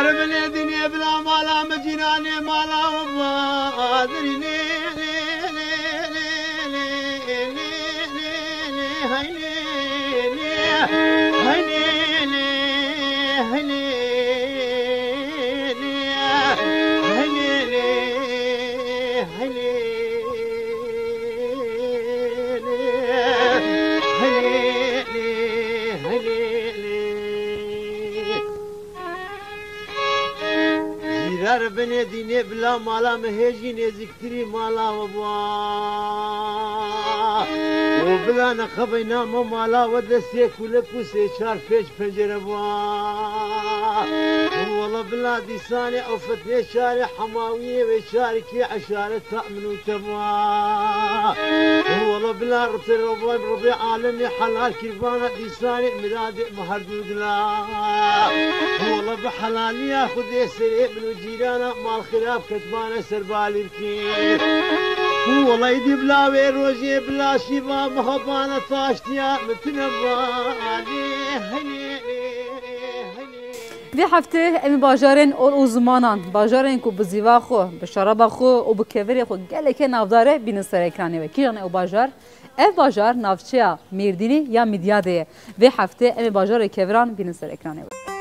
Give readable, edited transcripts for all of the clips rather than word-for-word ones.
من الدنيا بلا مالا مجناني مالا وبادري لي لي لي لي لي لي لي هاي لي لي هاي لي لي هاي لي لي هاي لي لي هاي لي بني ديني بلا مالا مهجي نزكتري مالا وبوا وبلا نخبينا مالا ودسي كلك وسيشار فيش فجر بوا والله بلا ديساني او فتني شاري حماوية وشاركي عشارة تأمن وتبوا والله بلا رطر ربي عالمي حلال كيفانا ديساني مرادي مهردود لا والله بحلالي ياخذ يسري من وجيرانا مال خلاف كتبانا سربالي بكير والله يدي بلا ويروجي بلا شيبا مهبانا طاشتيا متنبالي هني وی هفته امی باجارن اول uzmanan باجارن کو بزیوا خو به شراب خو او به کویر خو گله که نافداره بین سر اکرانی و کیان او باجار اف باجار نافچیا میردینی یا میدیاده وی هفته امی باجار کویران بین سر اکرانی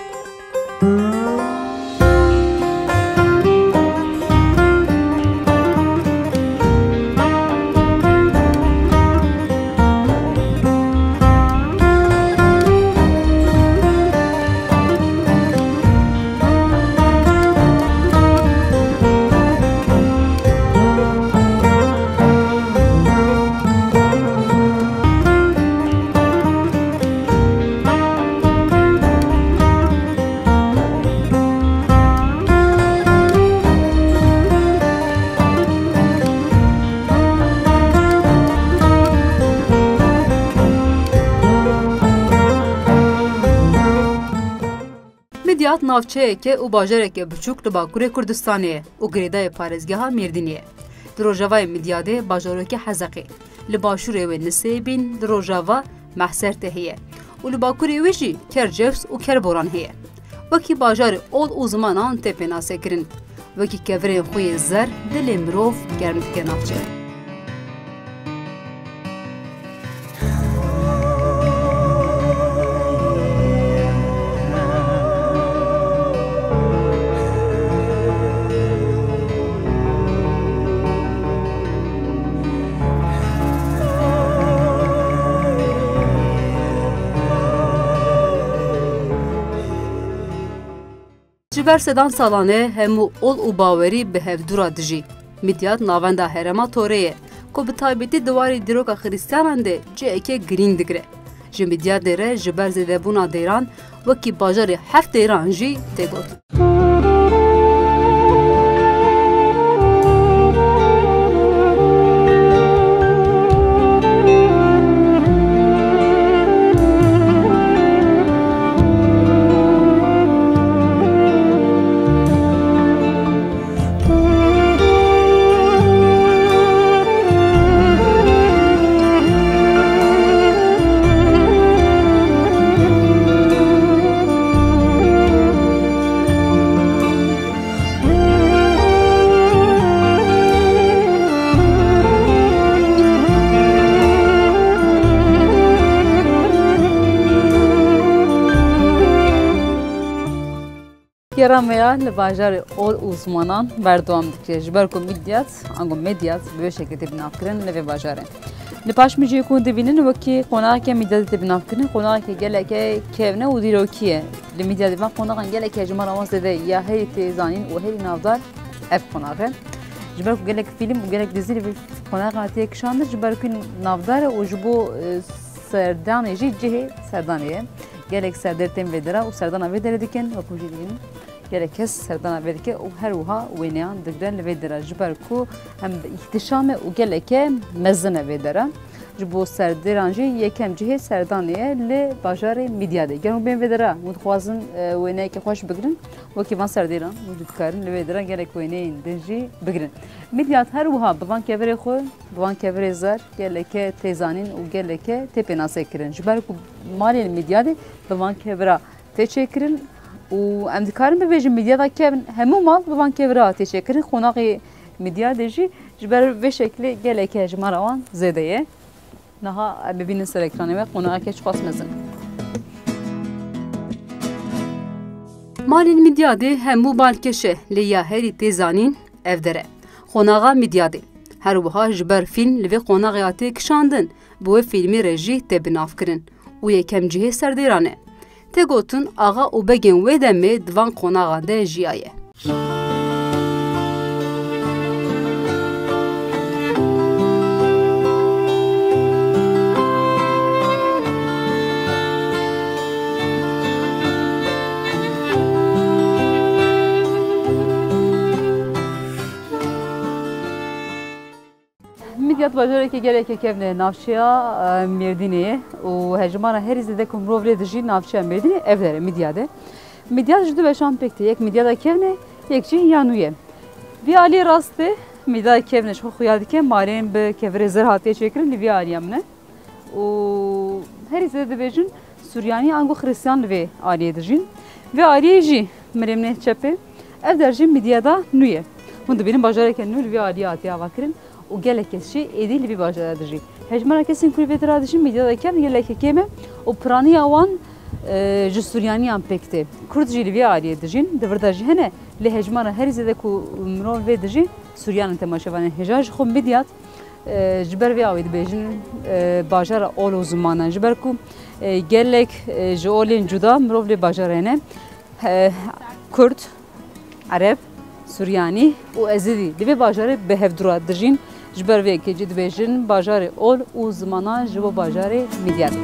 مدیات نافچه که او باجره که بچوک لباکوره کردستانیه او گریدای پارزگاه ها میردینیه دروجاوای مدیاده باجاره که حزقه لباشوره و نسیبین دروجاوا محسر تهیه و لباکوره ویجی کر جفس و کر بوران هیه وکی باجار اول او زمانان تپناسه کرن وکی کورین خوی زر دل مروف گرمت که نافچه جبر سدان سالانه همو اول و باوری به هفدورا دجی مدیات ناوندا هرما توره کو به تایبتی دواری دروکا خریستانان ده جه اکه گرین دگره جه مدیات دره جبر زده بونا دیران وکی باجار هفت دیران جی تگوت گرامیا لباجار اول uzmanan بردوام دکه جبر کو مدیات انگو مدیات به شکلی بناف کردن لوی باجاره لپاش میجی کو دبینن وکی قناع که مدیات بناف کردن قناع که گله که کهنه و دیروکیه لمدیات ما قناع گله که جمر آواز ده یا هی تزانین و هی نافدار اف قناع جبر کو گله فیلم و گله دیزی قناع قاطی کشاند جبر کو نافدار و جبو سردان جی جه سردانیه گله سردر تیم ودرا و سردان ودرا دیکن و کوجی دیکن گله کس سردان ودکه و هر وها وینیان دگرن ودرا جبر کو هم احتشام و گله که مزنه ودرا جبو سردرانجی یکم جه سردانیه ل باجار میدیاده گرم بین ودرا متخوازن وینه که خوش بگرن و کی وان سردیران وجود کارن ل ودرا گله کوینه دنجی بگرن میدیات هر وها بوان کبر خو بوان کبر زر گله که تزانین و گله که تپناسه کرن جبر کو مال میدیاده بوان کبرا تچکرن و ام دکارن ببیجن میدیا دا که همو مال ببان که براتی چکرین خوناقی میدیا دیجی جبر به شکل گله که جمار آن زیده نها ببینن سر اکرانه و خوناقی که چخواست مزن مالین میدیا دی همو بالکشه لیا هری تیزانین evdere. Xonağa midyadê. Her wiha ji ber fîlm li vê qonağiyatê kişandin, bi wê fîlmê re jî tê binavkirin û yekem cihê serdêran e. Tê gotin axa û begên wê demê di van qonaxan de jiyaye. Midyat bajarı ki gerek kevne navşya Merdin'e o hecmana her izde kumrovle dijin navşya Merdin'e evlere midyade. Midyat jdu beşan pekte yek midyada kevne yekçi yanuye. Vi ali rastı midyada kevne çok xuyal ke maren be kevre zer hatiye çekirin li vi aliyamne. O her izde de bejin Süryani ango Hristiyan ve aliye dijin. Ve aliye ji meremne çepe ev derjin midyada nuye. Bundu benim bajarı ke nul vi aliye atiye vakirin. و گله کسی ایدی لی باجر داشتی. هجمارا کسی کلیت را داشتیم میدیا دکم گله کیمه و پرانی آوان جسوریانی هم پکته. کرد جیلی وی عالیه داشتین. دورداجی هنه لی هجمارا هر زده کو مرون وی داشتی سوریان تماشاوانه هجاج خون میدیات جبر وی آوید بیشن باجر اول زمانه جبر کو گله جولین جدا مرون لی باجر هنه کرد عرب سوریانی و ازدی لی باجر به هفدرات داشتین. جبر وی که جد بیشن باجر اول و زمانه جبو باجر میدیات.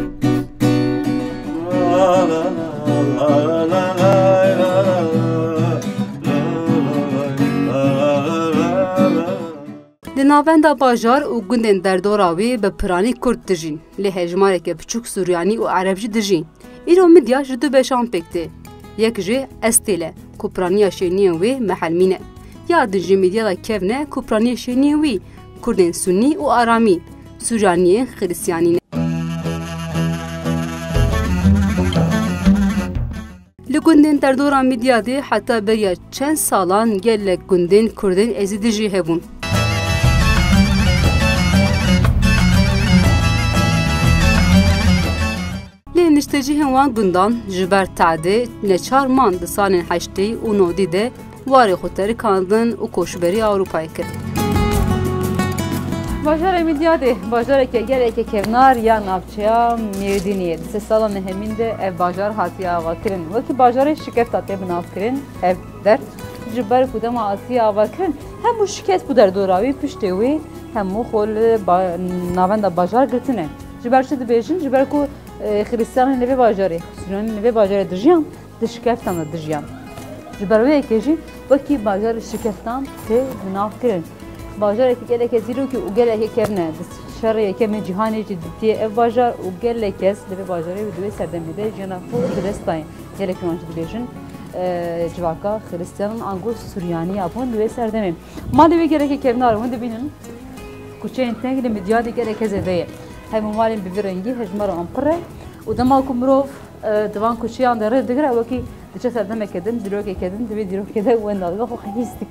Dinavenda bajar و گندن در دوراوی به پرانی کرد دژین. لی هجماره که بچوک سوریانی و عربی دژین. ایرو مدیا جدو بشان پکته. یک جه استیله. کوپرانیا شینی وی محل مینه. یا دژی مدیا کevne کوپرانیا شینی وی کردن سنی و آرامی. سوریانی خریسیانی. لگندن در دوران مدیاده حتی بریا چند سالان گل گندن کردن ازدیجی هبون. نشتجی هنوان گندان جبر تعده نچار مان دسالن هشتی و نودی ده واری خودتری کاندن و کوشبری آوروپایی کرد. باجار میدیاده باجار که گره که کنار یا نافچیا میردینیه. سه سالان همین ده اف باجار هاتی آوا کرن. وقتی باجار شکست آتی بناف کرن اف در جبر کدام آتی آوا کرن. همو شکست بود در دوراوی پشته وی همو خول ناوند باجار گرتنه. جبر شد بیشن جبر کو خریستان نوی باجاری، سنانی نوی باجاری دژیان، دشکفتان دژیان. جبروی کیجی وکی باجار شکفتان که بناف کرن. باجاری که گله که زیرو که اوگله که کرنه، شرعی که من جهانی جدیه اف باجار اوگله کس نوی باجاری و دوی سردمیده جنا خود دستای گله که منجد بیشن جواکا خریستان آنگو سوریانی آبون دوی سردمیم. ما دوی گله که کرنه آرون دبینن کوچه انتنگ لمیدیادی گله که زدیه. هاي ممالين بفرنجي هجمرة أمقرة ودماغكم مروف دوان كوشي عند الرد دقرا وكي تجسر دمك كدم دلوقتي كدم تبي دلوق كده وين نلقاه خيستك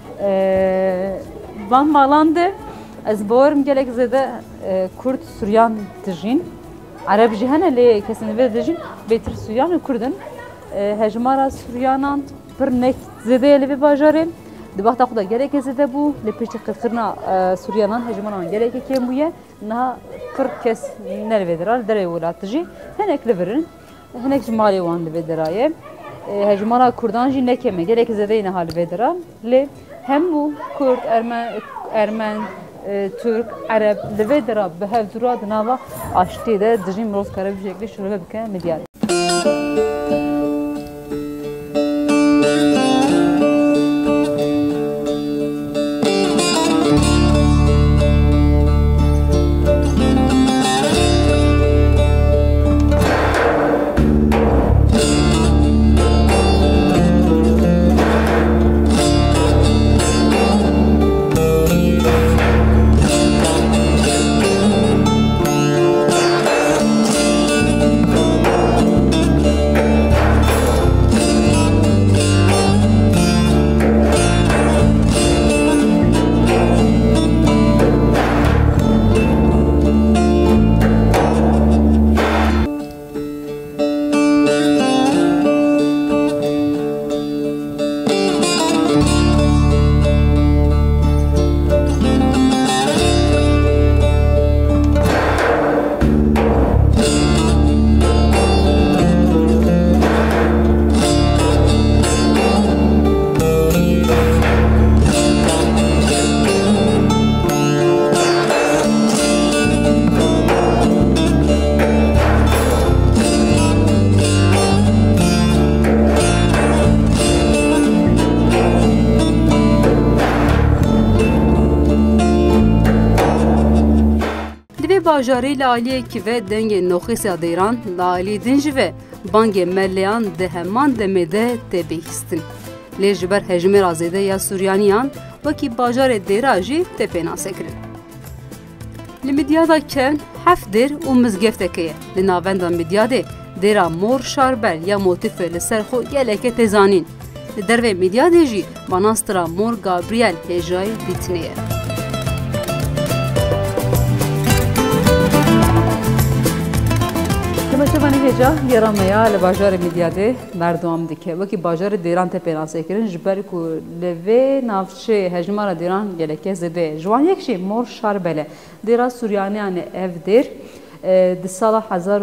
وان مالانده از بورم جلك زده كرد سوريان تجين عرب جهنة اللي كسن بيت تجين بيتر سوريان وكردن هجمرة سوريانان برنك زده اللي بباجرين دباخت أخذ جلك زده بو لبيش تقدرنا سوريانان هجمرة جلك كم بويه إنها كرد كس نلفدرال دري ولا تجي هناك لفرن هناك جمالي وان لفدرايه هجمانا كردان جي نكمه جلك زدينا هالفدرال لي همو كرد ارمن ترك عرب لفدرا بهالدرا دناوا اشتي ده دجيم روز كره بشكل شروع بك مديال ajari la aliye ki ve denge noxisa deyran la ali dinj ve bange meleyan de heman demede tebihstin. Lê ji ber hejmêra zêde ya Suryaniyan wekî bajarê Dêra jî tê pênasekirin. Li Midyada kevn heft dêr û mizgefteke ye. Li navenda Midyadê Dêra Mor Şarbel ya motifê li ser xwe geleke tê zanîn. Li dervê Midyadê jî manastira Mor Gabriel hêjayê dîtinê ye. Temaşevanî hêja gerameya li bajarê Midyadê berdewam dike. Wekî bajarê Dêran tê pênasekirin ji ber ku li vê navçeyê hejmara Dêran geleke zêde ye. Ji wan yek jî Mor Şarbel e. Dêra Suryaniyan e ev dêr di sala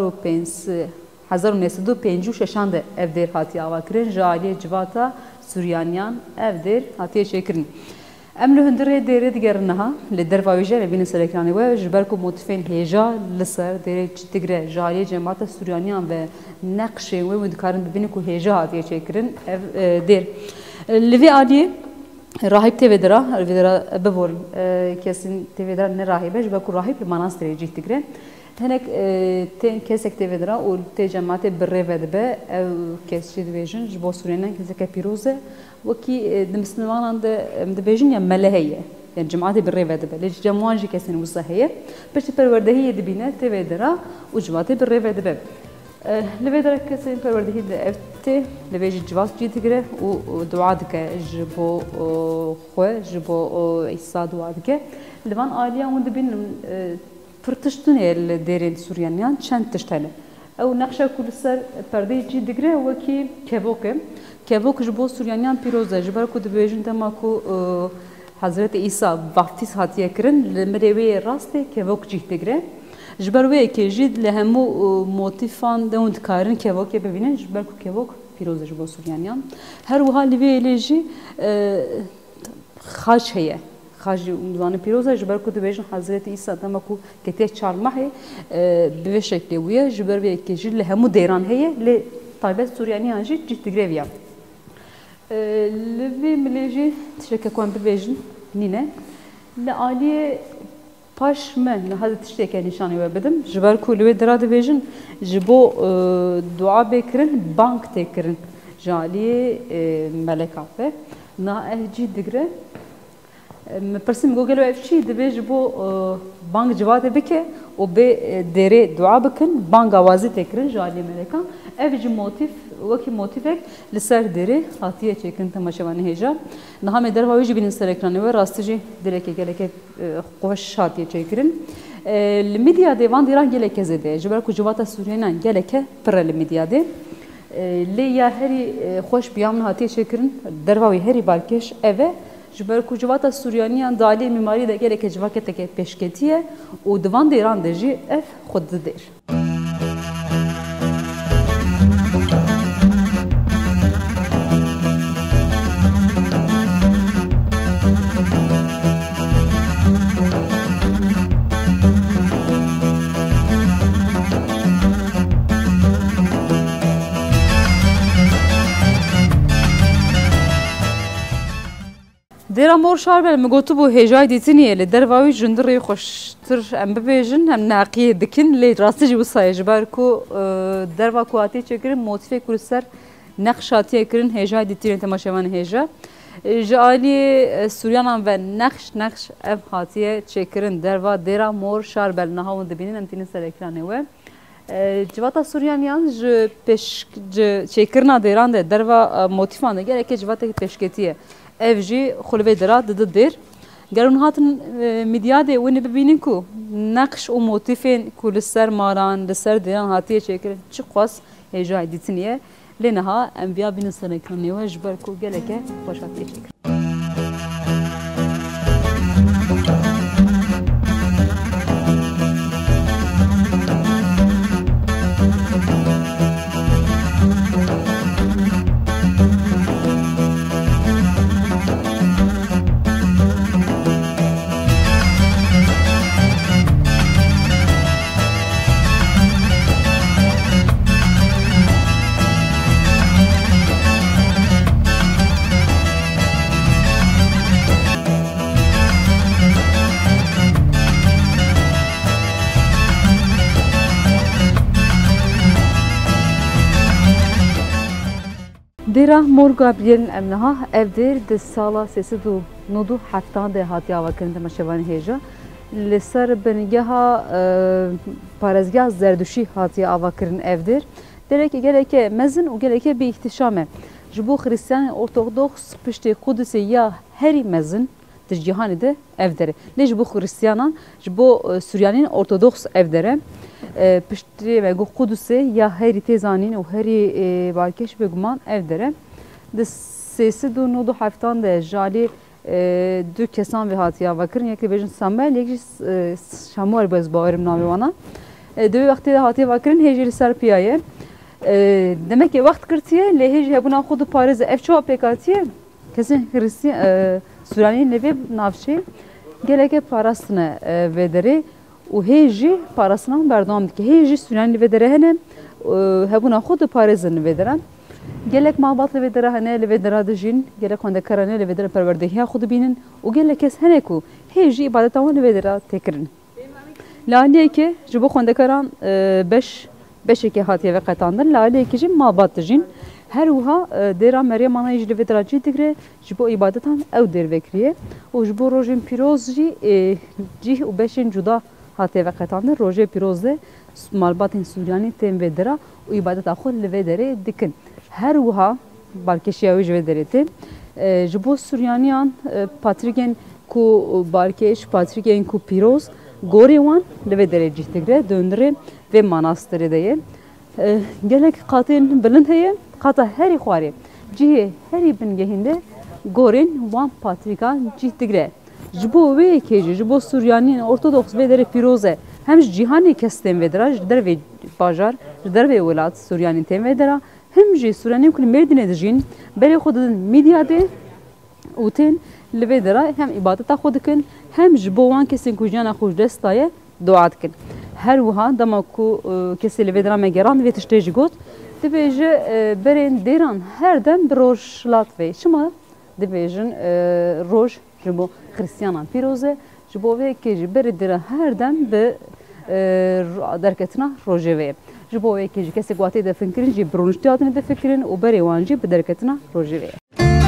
1956 de ev dêr hatiye avakirin. Ji aliyê civata Suryaniyan ev dêr hatiye çêkirin. Em li hundirê dêrê digerin niha li derva wê jî levînin ser ekranê we ji ber ku motifên hêja li ser dêrê digre ji aliyê cemata Suryaniyan ve neqşên wê dikarin bibînin ku hêja hatiye çêkirin ev dêr. Li vê aliyê rahip tê vedira biborin kesin tê vedira ne rahîb e ji ber ku rahîb li manastîrê cih digre. Hinek kesek tê vedira û tê cematê birrê vedibe ev kes jî dibêjin ji bo Suryaniyan keseke pîroz e wekî di Mislimanan de dibêjin ya melehe ye. Yani cemaatê birrê vedibe. Lê cem wan jî kesên wisa heye. Piştî perwerdehiyê dibîne tê vedira û cemaatê birrê vedibe. Li vê dere kesên perwerdehî de ev tê li vê jî civat cî digire û dua dike ji bo xwe ji bo İsa dua dike. Li van aliyan hûn dibînin pir tiştin heye li dêrên Suryaniyan çend tişt hene. Ew neqşa ku li ser perdeyê cî digire wekî kevok e. Kevok ji bo Suryaniyan pîroz e ji ber ku dibêjin dema ku Hazreti İsa vaftiz hatiye kirin li mirê wê rastê kevok cih digire. Ji ber wê yekê jî li hemû motifan de hûn dikarin kevokê bibînin ji ber ku kevok pîroz e ji bo Suryaniyan. Her wiha li vê êlê jî xaç heye. Xaç zanî pîroz e ji ber ku dibêjin Hazreti İsa dema ku ketê çarmehê bi vê şeklê wî ye ji ber wê yekê jî li hemû dêran heye lê taybet Suryaniyan jî cih digre viya. Li vê milê jî tiştekê ku em bibêjin nîne li aliyê paş me niha tiştekê nîşanî we bidim ji ber ku li wê dira dibêjin ji bo dua bêkirin bank tê kirin ji aliyê meleka ve niha ev cî digre me pirsim got gelo ev çi dibe ji bo bank civatê bike û bê dêrê dua bikin bank awazî tê kirin ji aliyê meleka ev jî motif wekî motifek li ser dêrê hatiye çêkirin temaşevanî hêja. Niha me derva wê jî bînin ser ekranê we rastî jî dilekê geleke xweş hatiye çêkirin. Li Midyadê van dêran geleke zêde ye ji ber ku civata Suryaniyan geleke pir e li Midyadê. Lê ya herî xweş biyam hatiye çêkirin derva wê herî balkêş ev e ji ber ku civata Suryaniyan di aliyê mîmarî de geleke civaketeke pêşketî ye û di van dêran de jî ev xwe didêr. Dêra Mor Şarbel me gotibû hêjayê dîtiniyê li derva wî jindirê xweştir em bibêjin hem naqiyê dikin lê rastî jî wisa ye ji ber ku derva ku hatiye çêkirin motifê ku li ser neqş hatiye kirin hêjayê dîtinê temaşevanê hêja. Ji aliyê Suryanan ve neqş ev hatiye çêkirin derva Dêra Mor Şarbel niha hûn dibînin em tînin ser ekranê we. Civata Suryaniyan ji çêkirina dêran de derva motifan de geleke civatekî pêşketî ye. Ev jî xwe li vê dira didi dêr. Gel hûn hatin Midyadê wê bibînin ku neqş û motifên ku li ser maran li ser dêran hatiye çêkirin çi xwas hêjayê dîtiniye lê niha em viya bînin ser ekranê we ji ber ku geleke xweş hatiye çêkirin. Dêra Mor Gabriel'in emniha ev dêr di sala sêsî û nûdû heftan de hatiye avakirin temaşevanê hêja. Li ser bingeha parêzgeha zerduşî hatiye avakirin ev dêr. Dereke geleke mezin û geleke bi ihtişam e. Ji bo Hristiyanên Ortodoks piştê Kudüsê ya herî mezin di cîhanê de ev dere. Lê ji bo Hristiyanan ji bo Suryanên Ortodoks ev dere. Piştê me got Kudüsê ya herî tê zanîn û herî balkêş bêguman ev dere. Di sêsî û nûdû heftan de jalê du kesan ve hatiye avakirin. Yekê bêjin Samuel, yek jî Şamuel bez bawerim navê wana. Divê wextê de hatiye avakirin hêjî li ser piyaye. Demek ki vaxt kirtiye lê hêjî hebûna xwe di parêze ev çawa pêkatiye kesên Suryanî lê navçê geleke parastine vê derê û hêjî parastinan berdewam dike. Hêjî Suryanî li vê derê hene hebûna xwe di parêzin li vê deran. Gelek malbat li vê dera hene li vê dera dijîn, gelek xwendekaran li vê dera perwerdehiya xwe dibînin û gelek kes hene ku hêjî îbadeta wan li vê dera têkirin. Li aliyekê ji bo xwendekaran beşekê hatiye veqetandin, li aliyekê jî malbat dijîn. Her wiha dêra Meryem ana jî li vê dera cih digire ji bo îbadetan ew dêr vekiriye û ji bo rojên pîroz jî cih û beşên cuda hatiye veqetandin. Rojê pîroz de malbatên Suryanî tên vê dera û îbadeta xwe li vê derê dikin. Her wiha balkêşiya wê ji vê derê tê. Ji bo Suryaniyan patrîkên ku balkêş, patrîkên ku pîroz gorê wan li vê derê cih digire döndire vê manastîrê de ye. Gelek qatên bilind heye, qata herî xwarê cihê herî bingehîn de gorên wan patrîkan cih digire. Ji bo wê yekê jî ji bo Suryanîn Ortodoks vê derê pîroz e. Hem ji cîhanê kes tên vê dera ji dervê bajar, ji dervê welat Suryanî tên vê dera. Hem jî Suryanîn ku li Mêrdînê dijîn berê xwe didin mîdya de û tên li vê dera hem îbadeta xwe dikin hem ji bo wan kesên ku jiyana xwe ji dest daye dua dikin. Her wiha dema ku kesê li vê dera me geran vê tiştê jî got dibêje berên dêran her dem bi rojhilat ve şima dibêjin roj ji bo Hristiyanan pîroz e ji bo vê yekê jî berê dêra her dem bi derketina rojê ve ye. Ji bo vê yekê jî kesek watê definkirin jî bi rûniştî hatine defikirin û berê wan jî bi derketina rojê ve ye.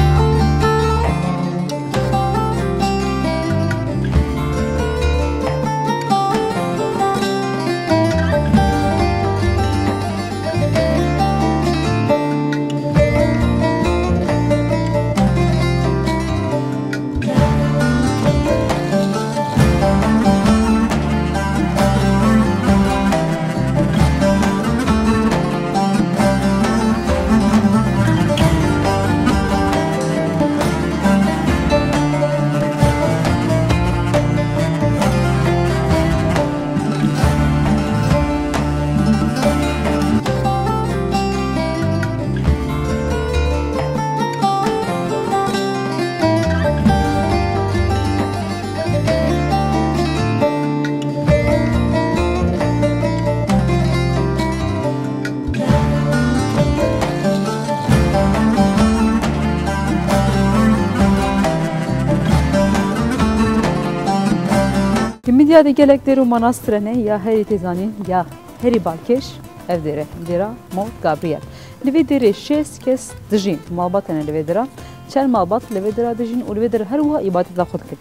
Midya de gelek deru manastırene ya herî têzanîn ya herî balkêş ev dêre dêra Mor Gabriel. Li vê derê şêst kes dijîn malbat hene li vê dera. Çel malbat li vê dera dijîn û li vê dera her wiha îbadeta xwe dikin.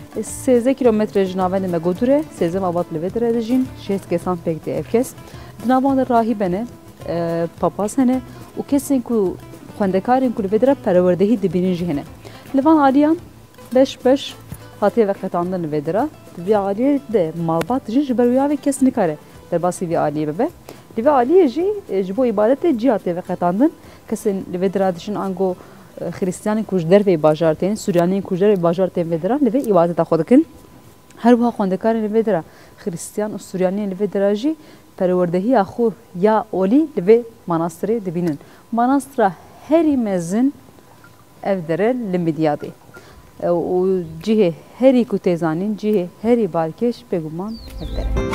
13 kilometre ji navendê me godûr e 13 malbat li vê dera dijîn şêst kesan pêk tê ev kes. Di navan de rahîb hene, papaz hene û kesên ku xwendekarên ku li vê dera perwerdehî dibînin jî hene. Li van aliyan beş hatiye veqetandin li vê dera. Vê aliyê de malbat jî ji ber wî ve kes nikare derbasî vê aliyê bibe. Li vê aliyê jî ji bo îbadetê cî hatiye veqetandin. Kesên li vê dera dijîn ango Hristiyanên ku ji dervê bajar tên, Suryanîn ku ji dervê bajar tên vê dera li vê îbadeta xwe dikin. Her wiha xwendekarên li vê dera Hristiyan û Suryanîn li vê dera jî perwerdehiya xwe ya olî li vê manastîrê dibînin. Manastîra herî mezin ev dere li Midyadê. û cihê herî ku tê zanîn cihê herî balkêş bêguman ev dere.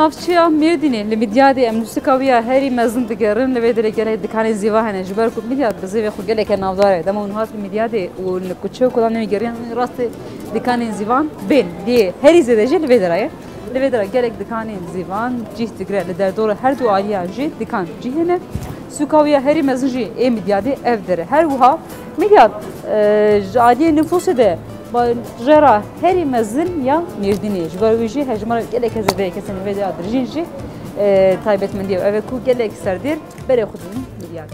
navçıya Mirdinê li Midyadê em nûsikawiya herî mezin digerin li vê derê gelek dikanê zîva hene ji ber ku Midyad bi zêvê xwe gelek navdar e dema hûn hat li Midyadê û li kuçe kulan nê geriyan rastê dikanên zîvan bên lê herî zêde jî li vê dera ye li vê dera gelek dikanên zîvan cih digre li derdora her du aliyan jî dikan cih hene sûkawiya herî mezin jî ê Midyadê ev dere her wiha Midyad ji aliyê nüfusê de jera herî mezin ya Mirdinê ji ber wî jî hejmara gelek zêde kesên vê de dirjîn jî taybetmendiye ev ku gelek serdir berê xwe dînin Midyad.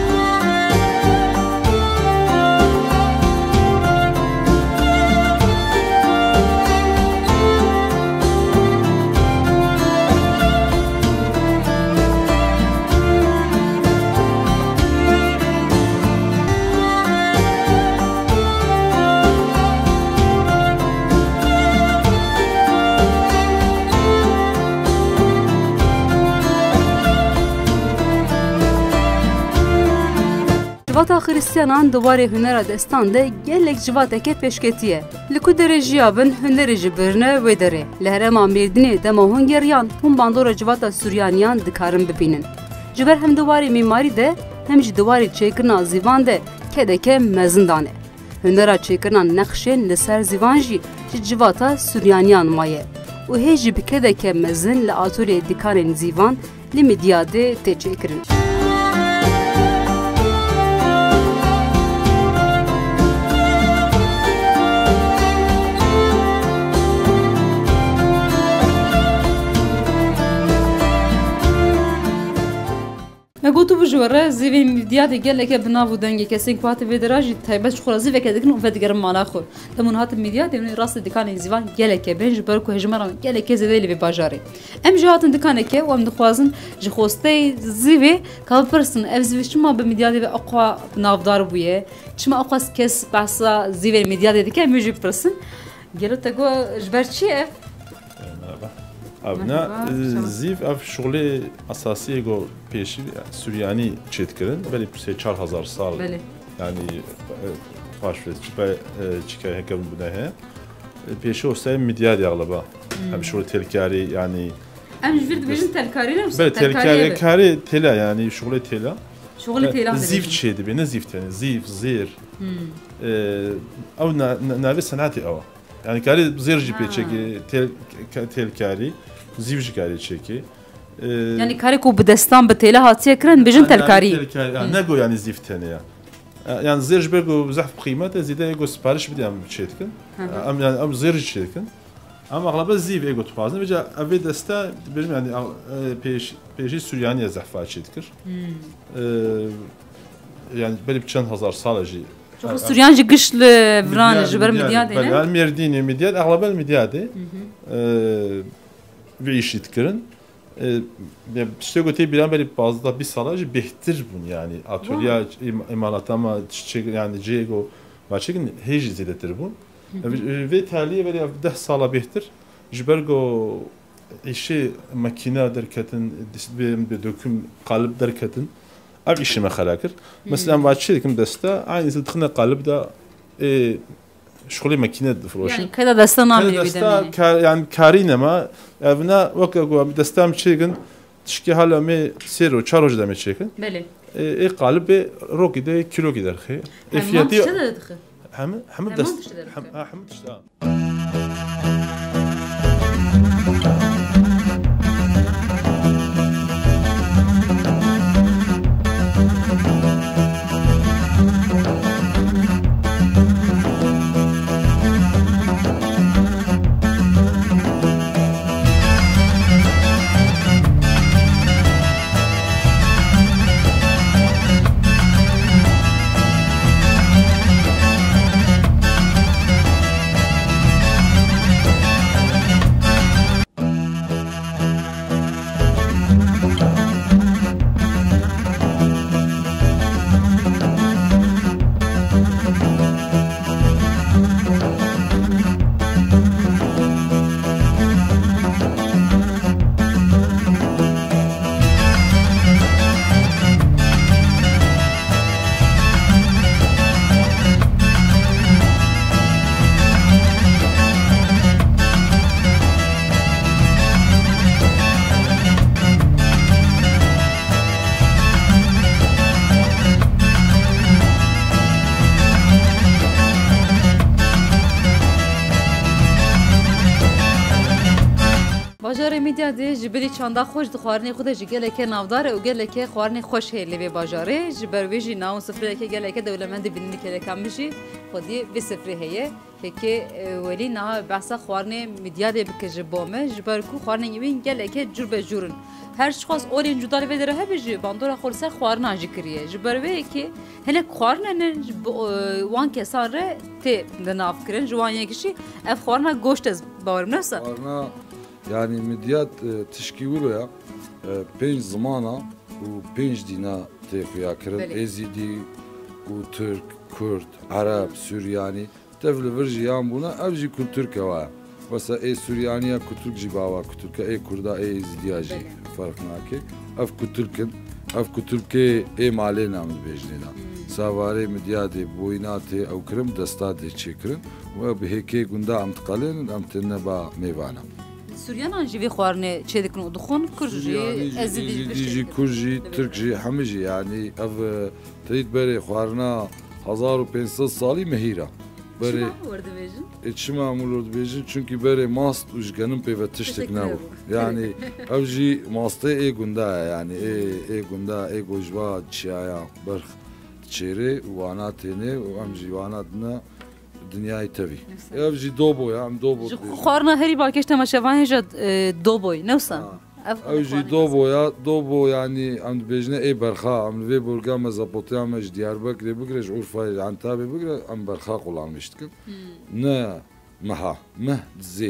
Civata Hristiyanan duvarê hunera destan de gelek civateke pêşketiye. Li ku derê jiya bin hunerê ji birine wê derê. Li herêma Mêrdînê dema hûn geriyan hûn bandora civata Suryaniyan dikarin bibînin. Ji ber hem duvarê mîmarî de hem jî duvarê çêkirina zîvan de kedeke mezin dane. Hunera çêkirina nexşên li ser zîvan jî ji civata Suryaniyan maye. û hê jî bi kedeke mezin li atolê dikanên zîvan li Midyadê tê çêkirin. Gotu bu jwara zêvê Midyadê geleke bi nav û dengê kesên ku hate vê dera jî taybet ji xwe re zîveke dikin û vedigerin mala xwe. Dem hûn hatin Midyadê hûn rastê dikanên zîvan geleke bên ji ber ku hejmara geleke zêde li vê bajarê. Em jî hatin dikaneke û em dixwazin ji xwesteyê zîvê kapirsin ev zîvê çima bi Midyadê ve aqwa navdar bûye. Çima aqwa kes behsa zîvê Midyadê dike em jî pirsin. Gelo te got ji ber çi ev? Avna ziv ev şuğlê asasî go pêşî Süryani çêtkirin belê 4000 sal yani paş ve çikay hekem bune he pêşî ostay Midyadê galiba hem şuğlê telkarî yani em ji vir dibêjin telkarî ne belê telkarî tela yani şuğlê tela şuğlê tela ziv çê dibe ne ziv tane ziv zêr ew navê senatê ew yani karî zêr jî pê çekî telkarî ziv jî karî çekî yani karê ku bi destan bi têla hatiye kirin bêjin telkarî ne got yani ziv tane ya yani zêr ji ber ku zehf qîmete zêde ego sipariş bide em çê dikin em yani em zêr jî çê dikin ama aghlaba ziv ego dixwazin vêca ev desta dibêjim yani pêşî Süryaniye zehfa çê dikir yani belê bi çend hezar sala jî Suryan jî giş li viran ji ber Midyadê ne? Yani Mêrdînê Midyad aghlaba Midyadê vê îşî dikirin tiştê gotê bîran belê 15-20 sala jî bêhtir bûn yani atölya îmalata me yani cêgo baçekin hê jî zêdetir bûn vê taliyê belê 10 sala bêhtir ji ber go îşê makîna derketin bi döküm qalib derketin ev işi me xelakir. Mesela va çê dikim desta aynı dixine qalib da şuğlê makîne difroşin. Yani keda desta namî desta yani karî nema evna weka ku desta me çêkin tişkî hala me sêr û 4 roj de me çêkin. Belê. Qalib rokî de kilo gider xê. Fiyatı hem dest hem tişta. میدیا دی جبری چاندا خوش دخوارنی خود جگله که نافدار و گله که خوارنی خوش هلی به بازاره جبر ویجی ناو سفره که گله که دولمند بینی که کم بشی خودی به سفره هیه که ولی نه بحث خوارنی میدیا دی بکج بامه جبر کو خوارنی یمین گله که جور به جورن هر شخص اولین جدال به دره هبجی باندورا خورسر خوارنا جکریه جبر وی که هله خوارنه وان کساره تی دناف کرن جوان یکشی اف خوارنا گوشت از باورم نفسه يعني مديات تشكيولو يا بين زمانة وبين دينا تيخويا كرن ازيدي وترك كرد عرب سورياني تفل فرجي يامبونا افجي كل تركا وا بس اي سوريانيا كترك جباوا كتركا اي كردا اي ازيديا جي فرق ناكي اف كتركن اف كتركي اي مالينا من بيجنينا ساواري مدياتي بويناتي او كرم دستاتي تشكرن وبهيكي غندا ام تقالين ام تنبا ميوانا سوريانا جيبي خوارني تشيدكن ودخون كرجي ازيدي كرجي تركجي حمجي يعني اف تريد بري خوارنا 1500 سالي مهيرة بري اتشما عمولورد بيجن چونكي بري ماست وجغنم بيفتشتك ناو يعني افجي ماستي اي غندا يعني اي غندا اي غوجبا تشايا برخ تشيري وانا تيني وامجي وانا دنا دنیای تبی. افجی دو بوی هم دو بود. خوارنا هری باکش تماشاوان هجد دو بوی نوسا. افجی دو بو یعنی ام بیجنه ای برخا ام وی برگام زبطی امش دیاربکر بگرش عرفای عنتابی بگره ام برخا قلامشت کن. نه مها مه زی.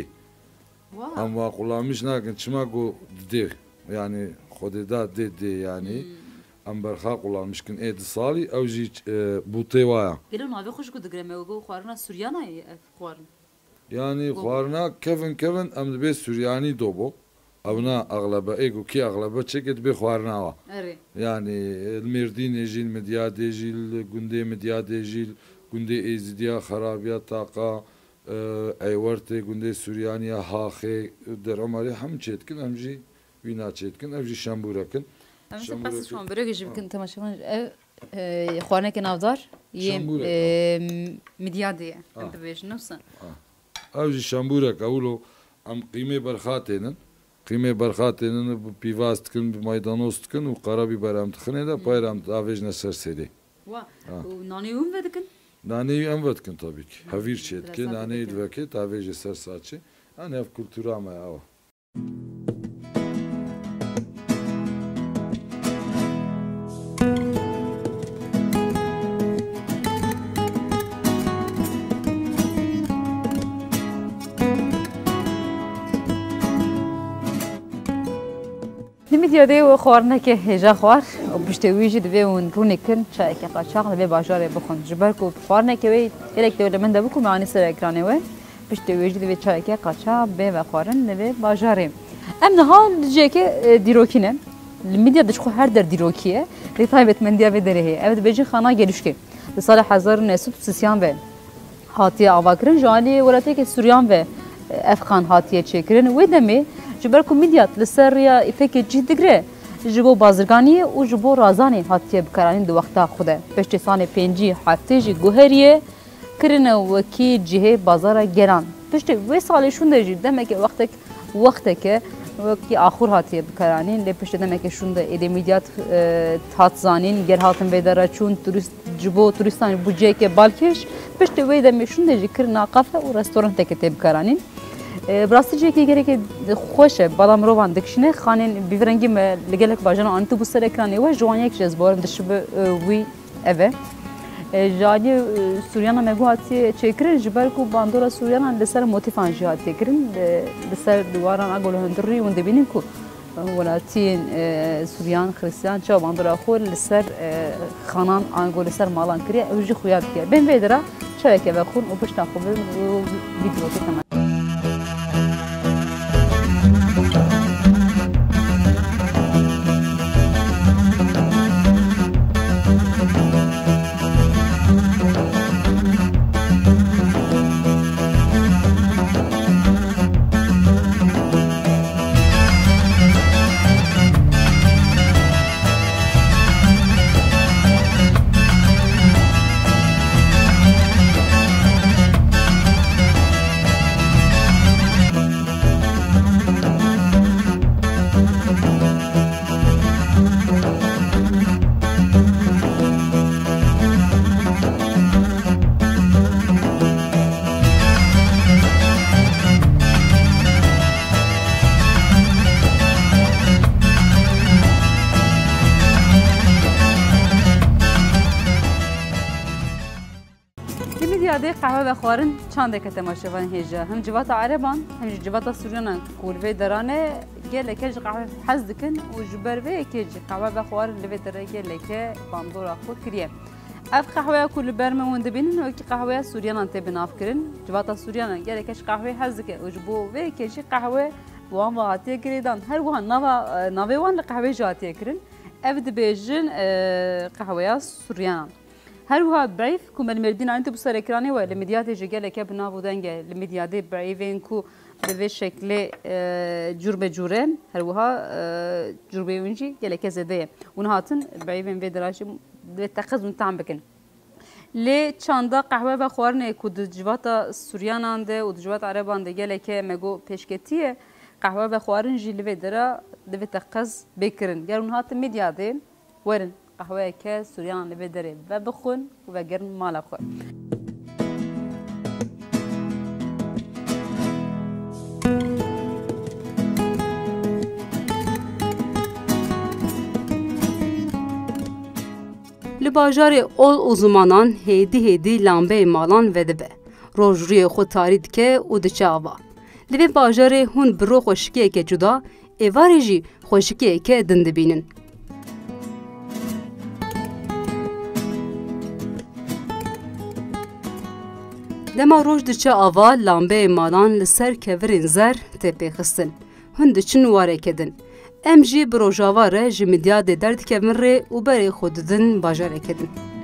ام وا قلامش نکن چما گو دی yani خوددا دی yani ام برخا قلامش کن اید سالی اوجی بوته وایا. گلو ناوی خوش گود گرمه و گو خوارنا سوریانا خوارن. Yani خوارنا کفن ام دبی سوریانی دوبو. اونا اغلبه ایگو کی اغلبه چکت به خوارنا وا. Yani المردین جیل مدیاد جیل گنده مدیاد جیل گنده ازدیا خرابیات تاقا ایورت گنده سوریانیا هاخه در عمری هم چتکن همجی وینا چتکن همجی شنبورکن. مثلا پس شما برای که بکن تماشاگان خوانه که نافدار یه مدیادیه انت بیش نفسه. اوجی شنبورک اولو ام قیمه برخاتینن پیواست کن مایدانوست کن و قرابی برام تخنه دا پایرام آویج نسر سری. و نانی اون ودکن؟ نانی ام ودکن tabii ki. Havir çetki nani idveket آویج سر ساچه. آن اف کلتورا ما آوا. نمی‌دیاده و خوارنه که هجا خوار و بشتویجی دوی اون رونی کن چای که قاچاق دوی باجاره بخون جبر کو خوارنه که وی یک دوله من دبکو معانی سر اکرانه و بشتویجی دوی چای که قاچاق به و خوارن دوی باجاره ام نهال جه که دیروکینه الميديا دشخو هر در دیروکیه لیتایبت من دیا و دره evet بیجی خانه گلوشکی به سال 1930 به هاتیه آواکرین جالی ولاتی که سوریان و افغان هاتیه چکرین و دمی جبر کومیدیات لسریا افک جدیگره جبو بازرگانی و جبو رازانی هاتیه بکرانی دو وقتا خوده پشت سال 5 هفته جی گوهریه کرنه و کی جهه بازار گران پشت و سالشون ده جدی که وقتی که وقتی آخر هاتیه بکرانی لی پشت دمه که شون ده ادمیدیات هات زانین گر هاتن بیداره چون جبو توریستان بودجه که بالکش پشت وی دمه شون ده جی کرنا قفه و رستوران تکتی بکرانین براستی جه که گره که خوشه بالام روان دکشنه خانین بیفرنگی لگلک باجانا آنتو بو سر اکرانی و جوانی یک جزبارم دشب وی اوه جانی سوریانا مگو هاتی چکرین جبر کو باندورا سوریانا لسر موتیفان جی هاتی کرین لسر دواران اگلو هندری ونده بینیم کو ولاتین سوریان خریستیان چا باندورا خور لسر خانان آنگو لسر مالان کریه اوجی خویاد که بین ویدرا چا که بخون و پشتا خوب ویدیو که تمام میدیاده قهوه و خوارن چند که تماشاوان هیجا هم جوات عربان هم جوات سوریان کولوی درانه گله که قهوه حز دکن و جبر و که قهوه و خوارن لوی دره گله که باندورا خود کریه اف قهوه کل برمون دبینن و که قهوه سوریان انت بناف کرن جوات سوریان گله که قهوه حز که و جبو و که قهوه وان واتی کردن هر وان نوا وان قهوه جاتی کرن افد بیجن قهوه سوریان هر هو بعيف كم المردين أنت بصير إكراني ولا مديات الجيل كاب نافودانجا المديات بعيفين كو بذي شكل جرب جورين هر هو جرب ونجي جل كذا ده ونهاتن بعيفين في دراجة بتخذ ونتعم بكن لي چاندا قهوه و خوارنه كود جوات سوريان عنده و جوات عرب عنده جل که مگو پیشکتیه قهوه و خوارن جیل و درا ده تخذ بکرن گر ونهاتن مديات ورن قهوه که سوریان لبه داره و بخون و گرن مال خور لباجار اول uzmanan hedi lambe malan vedibe rojriye xo tarid ke u de çava lebe bajare hun bro xoşkiye ke cuda evariji xoşkiye ke dindibinin Dema roj diçe ava lambe malan li ser kevirên zer tê pêxistin. Hûn diçin warê kedin. Em jî bi rojava re ji midya dê derdikevin rê û berê xwe didin bajarê kedin.